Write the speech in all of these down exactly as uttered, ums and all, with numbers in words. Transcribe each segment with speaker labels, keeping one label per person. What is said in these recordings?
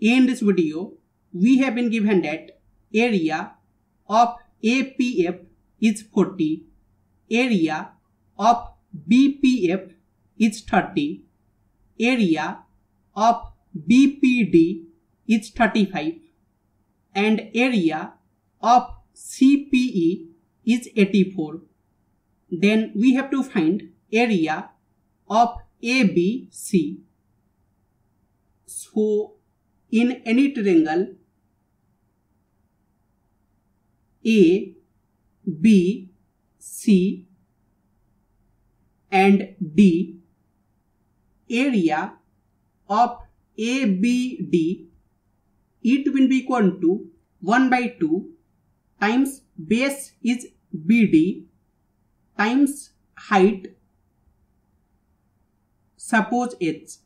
Speaker 1: in this video we have been given that area of A P F is forty, area of B P F is thirty, area of B P D is thirty-five, and area of C P E is eighty-four. Then we have to find area of A B C. So in any triangle A, B, C and D, area of A B D, it will be equal to one by two times base is B D times height, suppose H,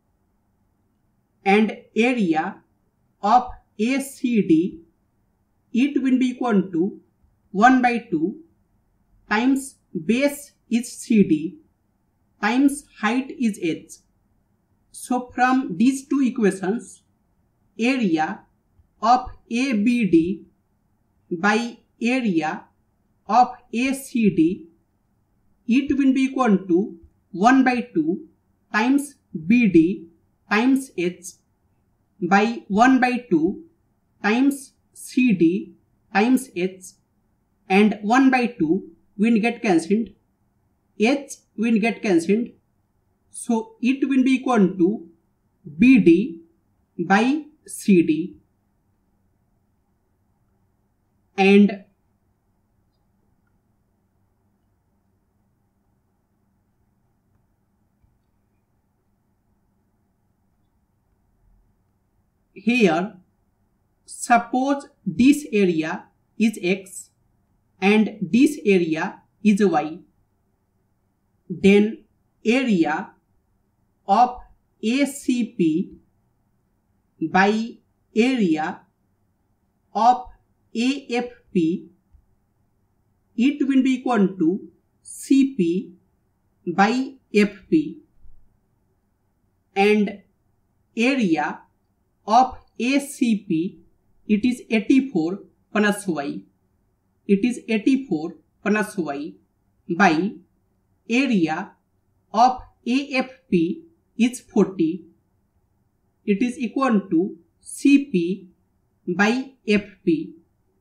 Speaker 1: and area of A C D, it will be equal to one by two times base is C D times height is H. So from these two equations, area of A B D by area of A C D, it will be equal to one by two times B D times H by one by two times C D times H, and one by two will get cancelled, H will get cancelled, so it will be equal to B D by C D. And here, suppose this area is X and this area is Y. Then area of A C P by area of A F P, it will be equal to C P by F P, and area of A C P, it is eighty-four plus Y, it is eighty-four plus Y by area of A F P is forty, it is equal to C P by F P,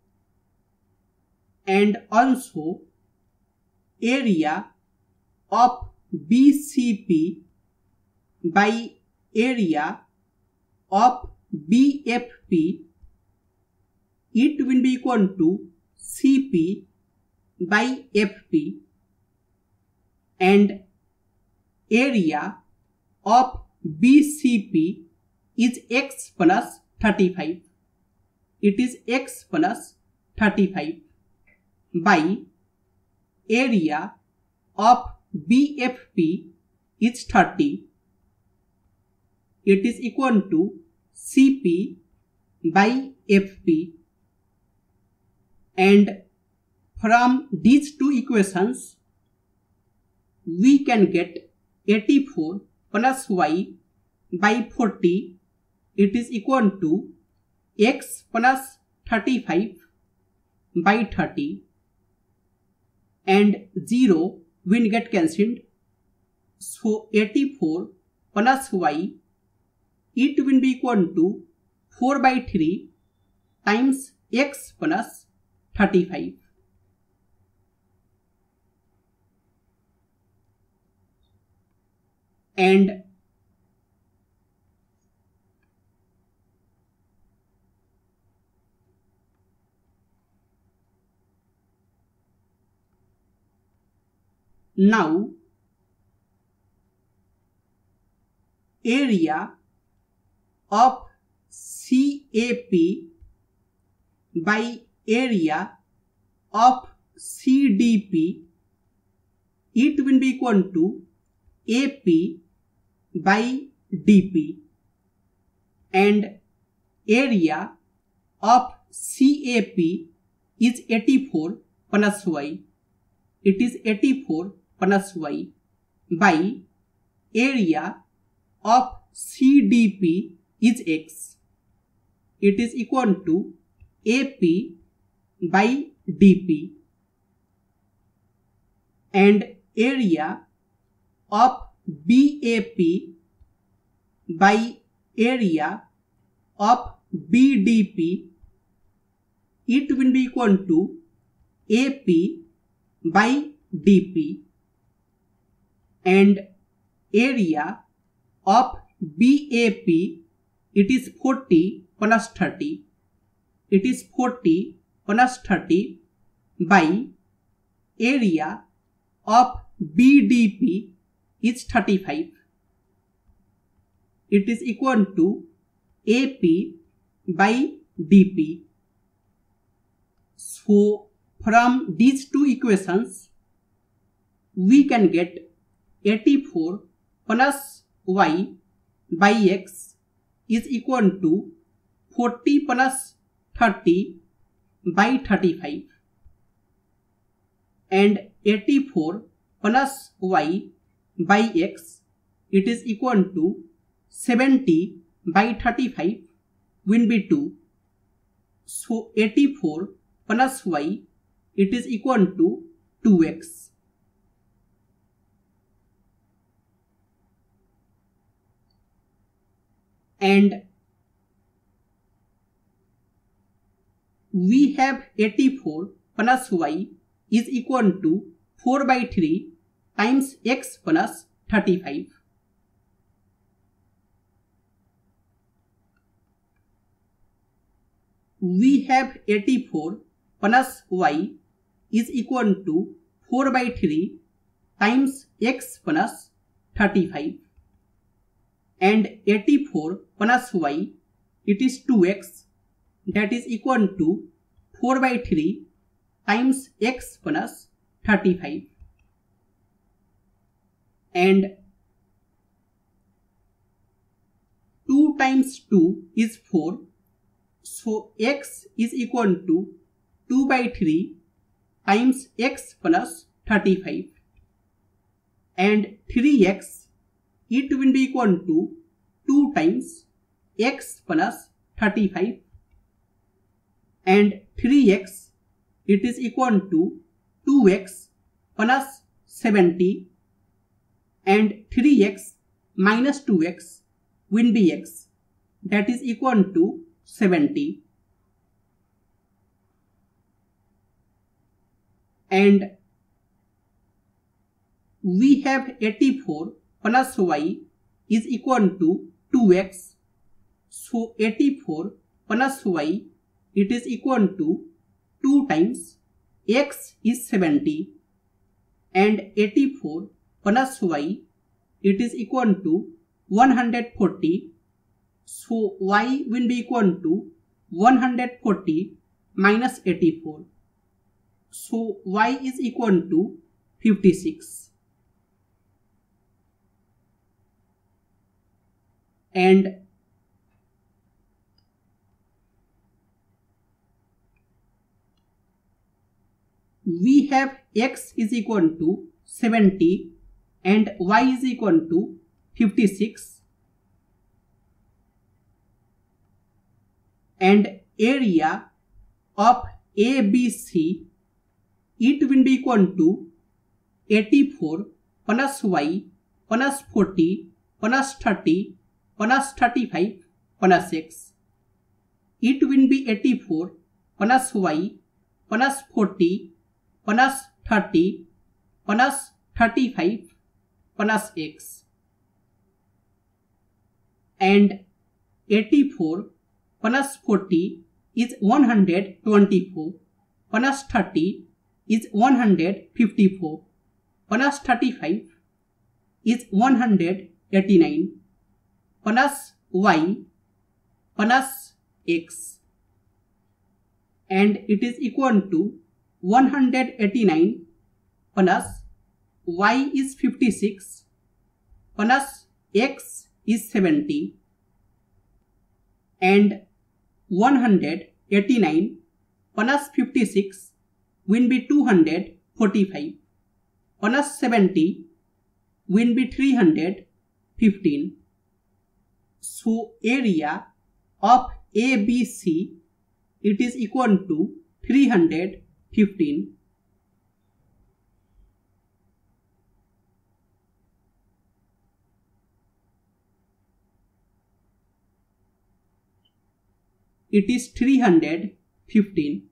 Speaker 1: and also area of B C P by area of B F P, it will be equal to C P by F P, and area of B C P is X plus thirty-five, it is X plus thirty-five by area of B F P is thirty, it is equal to C P by F P, and from these two equations we can get eighty-four plus Y by forty, it is equal to X plus thirty-five by thirty, and zero will get cancelled, so eighty-four plus Y, it will be equal to four by three times X plus thirty-five. And now area of C A P by area of C D P, it will be equal to A P by D P, and area of C A P is eighty-four plus Y, it is eighty-four plus Y by area of C D P is X, it is equal to A P by D P, and area of B A P by area of B D P, it will be equal to A P by D P, and area of B A P, it is forty plus thirty, it is forty plus thirty by area of B D P is thirty-five. It is equal to A P by D P. So from these two equations, we can get eighty-four plus y by x is equal to forty plus thirty by thirty-five, and eighty-four plus y by x, it is equal to seventy by thirty-five will be two. So eighty-four plus y, it is equal to two x. And we have eighty-four plus y is equal to four by three times x plus thirty-five. We have eighty-four plus y is equal to four by three times x plus thirty-five, and eighty-four plus y, it is two x, that is equal to four by three times x plus thirty-five, and two times two is four, so x is equal to two by three times x plus thirty-five, and three x, it will be equal to two times x plus thirty-five, and three x, it is equal to two x plus seventy, and three x minus two x will be x, that is equal to seventy. And we have eighty-four plus y is equal to two x. So eighty-four plus y, it is equal to two times x is seventy, and eighty-four plus y, it is equal to one hundred forty. So y will be equal to one hundred forty minus eighty-four. So y is equal to fifty-six. And we have x is equal to seventy and y is equal to fifty-six, and area of A B C, it will be equal to eighty-four plus y plus forty plus thirty plus thirty-five plus x. It will be eighty-four plus y plus forty plus thirty plus thirty-five plus x, and eighty-four plus forty is one hundred twenty-four, plus thirty is one hundred fifty-four, plus thirty-five is one hundred eighty-nine, plus y plus x, and it is equal to one hundred eighty-nine plus y is fifty-six plus x is seventy, and one hundred eighty-nine plus fifty-six will be two hundred forty-five, plus seventy will be three hundred fifteen. So area of A B C, it is equal to three hundred fifteen. It is three hundred fifteen.